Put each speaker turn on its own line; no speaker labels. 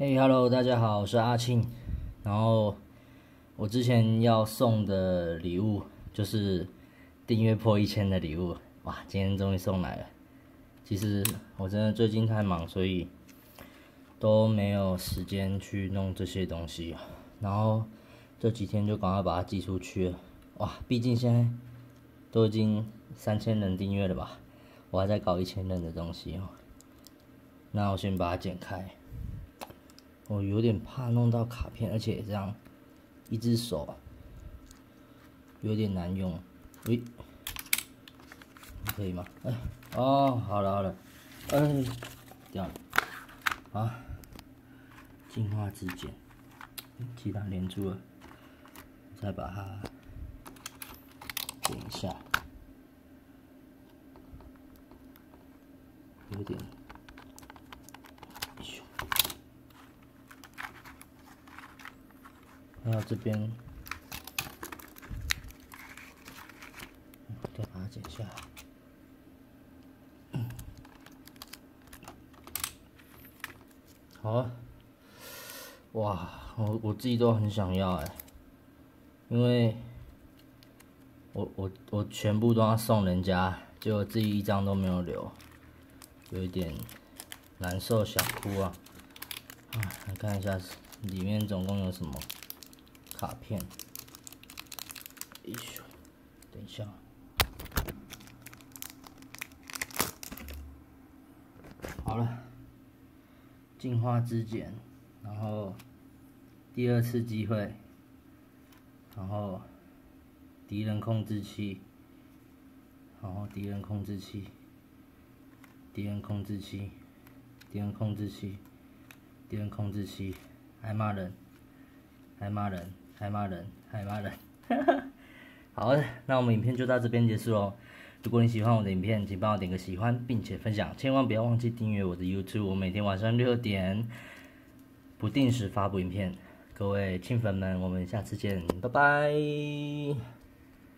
嘿，Hello，大家好，我是阿庆。然后我之前要送的礼物就是订阅破1000的礼物，哇，今天终于送来了。其实我真的最近太忙，所以都没有时间去弄这些东西。然后这几天就赶快把它寄出去了。哇，毕竟现在都已经3000人订阅了吧，我还在搞1000人的东西哦。那我先把它剪开。我有点怕弄到卡片，而且这样一只手有点难用。喂，可以吗？哦，好了好了，掉了。好，净化指剪，其他连住了，再把它剪一下，有点。还有这边，再把它剪下来。好啊，哇，我自己都很想要哎，因为我全部都要送人家，结果自己一张都没有留，有一点难受，想哭啊！来看一下里面总共有什么卡片。等一下，好了，净化之剪，然后第2次机会，然后敌人控制器，然后敌人控制器，敌人控制器，敌人控制器，敌人控制器，还骂人，还骂人，还骂人，还骂人，好的，那我们影片就到这边结束喽。如果你喜欢我的影片，请帮我点个喜欢，并且分享，千万不要忘记订阅我的 YouTube， 我每天晚上6点不定时发布影片。各位庆粉们，我们下次见，拜拜。